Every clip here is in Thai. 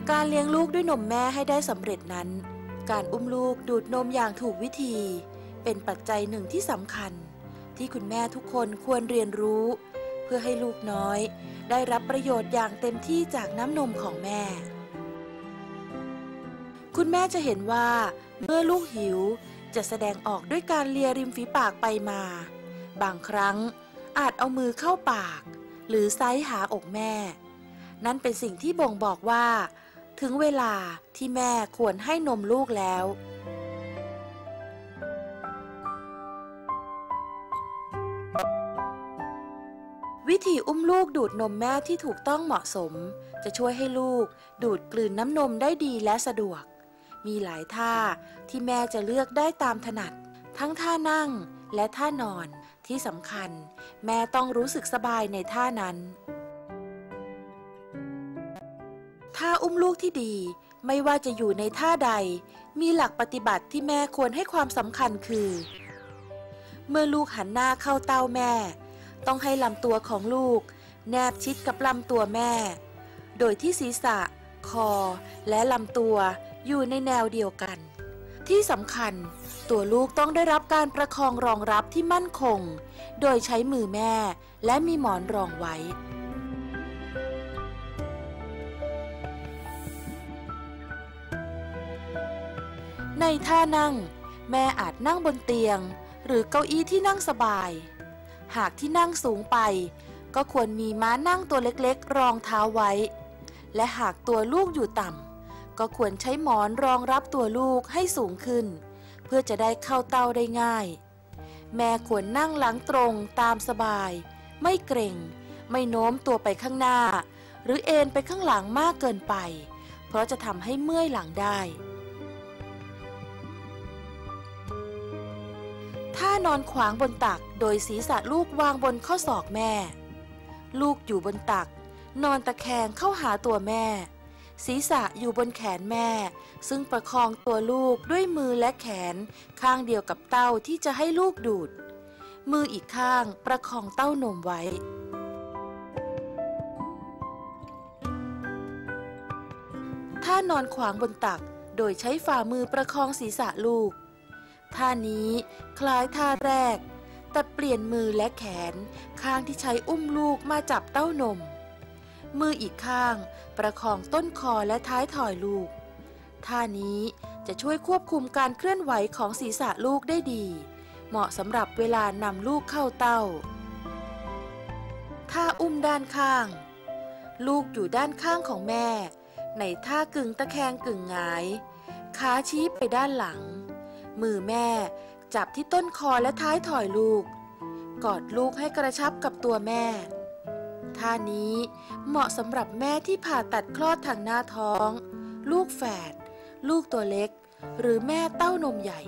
การเลี้ยงลูกด้วยนมแม่ให้ได้สำเร็จนั้นการอุ้มลูกดูดนมอย่างถูกวิธีเป็นปัจจัยหนึ่งที่สำคัญที่คุณแม่ทุกคนควรเรียนรู้เพื่อให้ลูกน้อยได้รับประโยชน์อย่างเต็มที่จากน้ำนมของแม่คุณแม่จะเห็นว่าเมื่อลูกหิวจะแสดงออกด้วยการเลียริมฝีปากไปมาบางครั้งอาจเอามือเข้าปากหรือไซส์หาอกแม่นั่นเป็นสิ่งที่บ่งบอกว่าถึงเวลาที่แม่ควรให้นมลูกแล้ววิธีอุ้มลูกดูดนมแม่ที่ถูกต้องเหมาะสมจะช่วยให้ลูกดูดกลืนน้ำนมได้ดีและสะดวกมีหลายท่าที่แม่จะเลือกได้ตามถนัดทั้งท่านั่งและท่านอนที่สำคัญแม่ต้องรู้สึกสบายในท่านั้นท่าอุ้มลูกที่ดีไม่ว่าจะอยู่ในท่าใดมีหลักปฏิบัติที่แม่ควรให้ความสำคัญคือเมื่อลูกหันหน้าเข้าเต้าแม่ต้องให้ลำตัวของลูกแนบชิดกับลำตัวแม่โดยที่ศีรษะคอและลำตัวอยู่ในแนวเดียวกันที่สำคัญตัวลูกต้องได้รับการประคองรองรับที่มั่นคงโดยใช้มือแม่และมีหมอนรองไว้ในท่านั่งแม่อาจนั่งบนเตียงหรือเก้าอี้ที่นั่งสบายหากที่นั่งสูงไปก็ควรมีม้านั่งตัวเล็กๆรองเท้าไว้และหากตัวลูกอยู่ต่ำก็ควรใช้หมอนรองรับตัวลูกให้สูงขึ้นเพื่อจะได้เข้าเต้าได้ง่ายแม่ควรนั่งหลังตรงตามสบายไม่เกร็งไม่โน้มตัวไปข้างหน้าหรือเอนไปข้างหลังมากเกินไปเพราะจะทำให้เมื่อยหลังได้ท่านอนขวางบนตักโดยศีรษะลูกวางบนข้อศอกแม่ลูกอยู่บนตักนอนตะแคงเข้าหาตัวแม่ศีรษะอยู่บนแขนแม่ซึ่งประคองตัวลูกด้วยมือและแขนข้างเดียวกับเต้าที่จะให้ลูกดูดมืออีกข้างประคองเต้านมไว้ท่านอนขวางบนตักโดยใช้ฝ่ามือประคองศีรษะลูกท่านี้คล้ายท่าแรกแต่เปลี่ยนมือและแขนข้างที่ใช้อุ้มลูกมาจับเต้านมมืออีกข้างประคองต้นคอและท้ายถอยลูกท่านี้จะช่วยควบคุมการเคลื่อนไหวของศีรษะลูกได้ดีเหมาะสำหรับเวลานำลูกเข้าเต้าท่าอุ้มด้านข้างลูกอยู่ด้านข้างของแม่ในท่ากึ่งตะแคงกึ่งหงายขาชี้ไปด้านหลังมือแม่จับที่ต้นคอและท้ายถอยลูกกอดลูกให้กระชับกับตัวแม่ท่านี้เหมาะสำหรับแม่ที่ผ่าตัดคลอดทางหน้าท้องลูกแฝดลูกตัวเล็กหรือแม่เต้านมใหญ่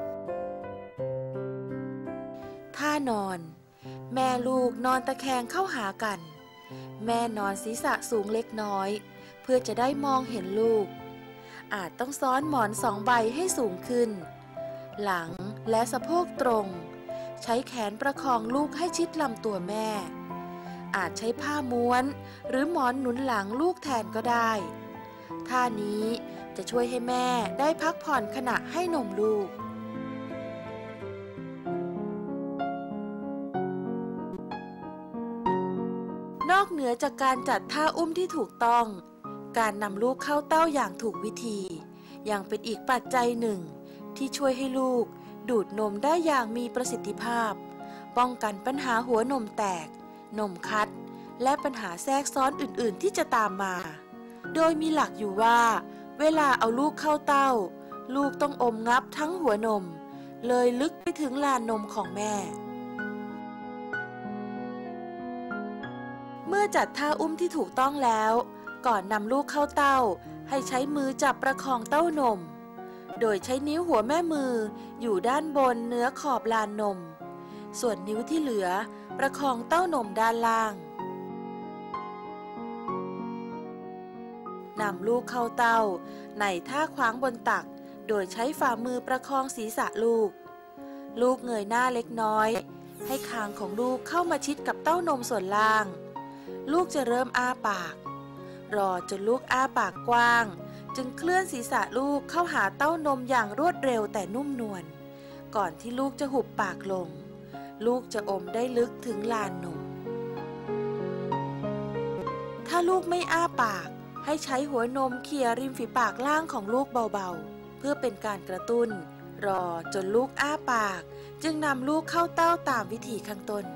ท่านอนแม่ลูกนอนตะแคงเข้าหากันแม่นอนศีรษะสูงเล็กน้อยเพื่อจะได้มองเห็นลูกอาจต้องซ้อนหมอน2 ใบให้สูงขึ้นหลังและสะโพกตรงใช้แขนประคองลูกให้ชิดลำตัวแม่อาจใช้ผ้าม้วนหรือหมอนหนุนหลังลูกแทนก็ได้ท่านี้จะช่วยให้แม่ได้พักผ่อนขณะให้นมลูกนอกเหนือจากการจัดท่าอุ้มที่ถูกต้องการนำลูกเข้าเต้าอย่างถูกวิธียังเป็นอีกปัจจัยหนึ่งที่ช่วยให้ลูกดูดนมได้อย่างมีประสิทธิภาพป้องกันปัญหาหัวนมแตกนมคัดและปัญหาแทรกซ้อนอื่นๆที่จะตามมาโดยมีหลักอยู่ว่าเวลาเอาลูกเข้าเต้าลูกต้องอมงับทั้งหัวนมเลยลึกไปถึงลานนมของแม่เมื่อจัดท่าอุ้มที่ถูกต้องแล้วก่อนนำลูกเข้าเต้าให้ใช้มือจับประคองเต้านมโดยใช้นิ้วหัวแม่มืออยู่ด้านบนเนื้อขอบลานนมส่วนนิ้วที่เหลือประคองเต้านมด้านล่างนำลูกเข้าเต้าในท่าขวางบนตักโดยใช้ฝ่ามือประคองศีรษะลูกเงยหน้าเล็กน้อยให้คางของลูกเข้ามาชิดกับเต้านมส่วนล่างลูกจะเริ่มอ้าปากรอจนลูกอ้าปากกว้างจึงเคลื่อนศีรษะลูกเข้าหาเต้านมอย่างรวดเร็วแต่นุ่มนวลก่อนที่ลูกจะหุบปากลงลูกจะอมได้ลึกถึงลานนมถ้าลูกไม่อ้าปากให้ใช้หัวนมเขี่ยริมฝีปากล่างของลูกเบาๆเพื่อเป็นการกระตุ้นรอจนลูกอ้าปากจึงนำลูกเข้าเต้าตามวิธีข้างต้น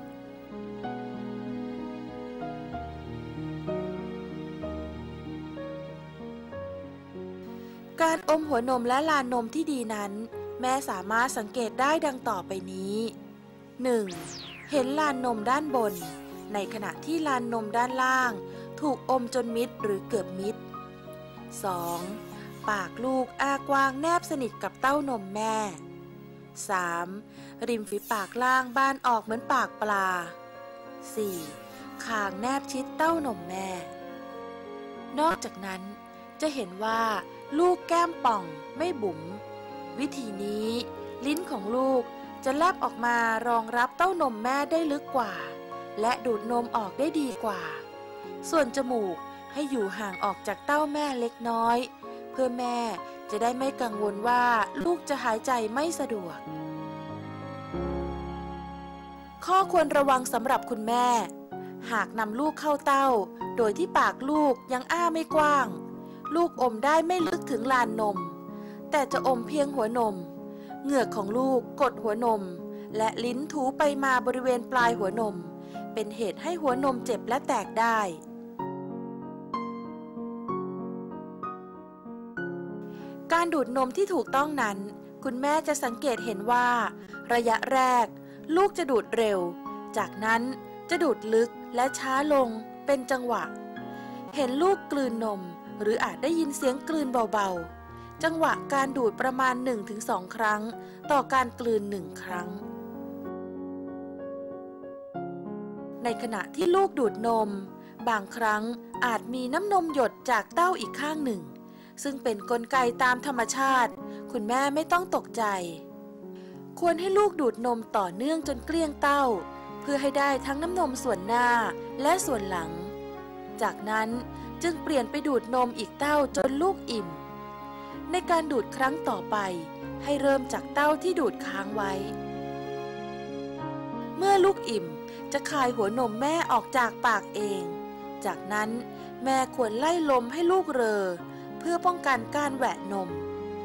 การอมหัวนมและลานนมที่ดีนั้นแม่สามารถสังเกตได้ดังต่อไปนี้ 1. เห็นลานนมด้านบนในขณะที่ลานนมด้านล่างถูกอมจนมิดหรือเกือบมิด 2. ปากลูกอ้ากว้างแนบสนิทกับเต้านมแม่ 3. ริมฝีปากล่างบานออกเหมือนปากปลา 4. คางแนบชิดเต้านมแม่นอกจากนั้นจะเห็นว่าลูกแก้มป่องไม่บุ๋มวิธีนี้ลิ้นของลูกจะแลบออกมารองรับเต้านมแม่ได้ลึกกว่าและดูดนมออกได้ดีกว่าส่วนจมูกให้อยู่ห่างออกจากเต้าแม่เล็กน้อยเพื่อแม่จะได้ไม่กังวลว่าลูกจะหายใจไม่สะดวกข้อควรระวังสำหรับคุณแม่หากนำลูกเข้าเต้าโดยที่ปากลูกยังอ้าไม่กว้างลูกอมได้ไม่ลึกถึงลานนมแต่จะอมเพียงหัวนมเหงือกของลูกกดหัวนมและลิ้นถูไปมาบริเวณปลายหัวนมเป็นเหตุให้หัวนมเจ็บและแตกได้การดูดนมที่ถูกต้องนั้นคุณแม่จะสังเกตเห็นว่าระยะแรกลูกจะดูดเร็วจากนั้นจะดูดลึกและช้าลงเป็นจังหวะเห็นลูกกลืนนมหรืออาจได้ยินเสียงกลืนเบาๆจังหวะการดูดประมาณ 1-2 ครั้งต่อการกลืน1 ครั้งในขณะที่ลูกดูดนมบางครั้งอาจมีน้ำนมหยดจากเต้าอีกข้างหนึ่งซึ่งเป็นกลไกตามธรรมชาติคุณแม่ไม่ต้องตกใจควรให้ลูกดูดนมต่อเนื่องจนเกลี้ยงเต้าเพื่อให้ได้ทั้งน้ำนมส่วนหน้าและส่วนหลังจากนั้นจึงเปลี่ยนไปดูดนมอีกเต้าจนลูกอิ่มในการดูดครั้งต่อไปให้เริ่มจากเต้าที่ดูดค้างไว้เมื่อลูกอิ่มจะคายหัวนมแม่ออกจากปากเองจากนั้นแม่ควรไล่ลมให้ลูกเรอเพื่อป้องกันการแหวะนม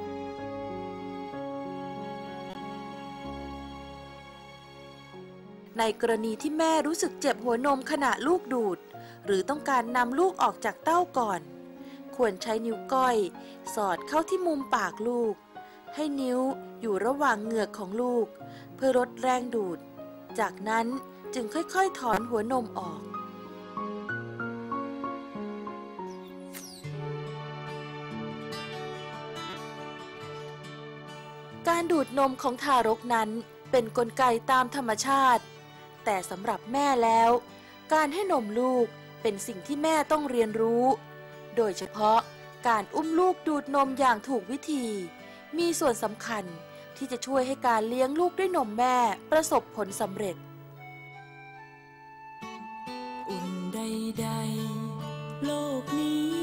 ในกรณีที่แม่รู้สึกเจ็บหัวนมขณะลูกดูดหรือต้องการนำลูกออกจากเต้าก่อนควรใช้นิ้วก้อยสอดเข้าที่มุมปากลูกให้นิ้วอยู่ระหว่างเหงือกของลูกเพื่อลดแรงดูดจากนั้นจึงค่อยๆถอนหัวนมออกการดูดนมของทารกนั้นเป็นกลไกตามธรรมชาติแต่สำหรับแม่แล้วการให้นมลูกเป็นสิ่งที่แม่ต้องเรียนรู้โดยเฉพาะการอุ้มลูกดูดนมอย่างถูกวิธีมีส่วนสำคัญที่จะช่วยให้การเลี้ยงลูกด้วยนมแม่ประสบผลสำเร็จอุ่นใดๆโลกนี้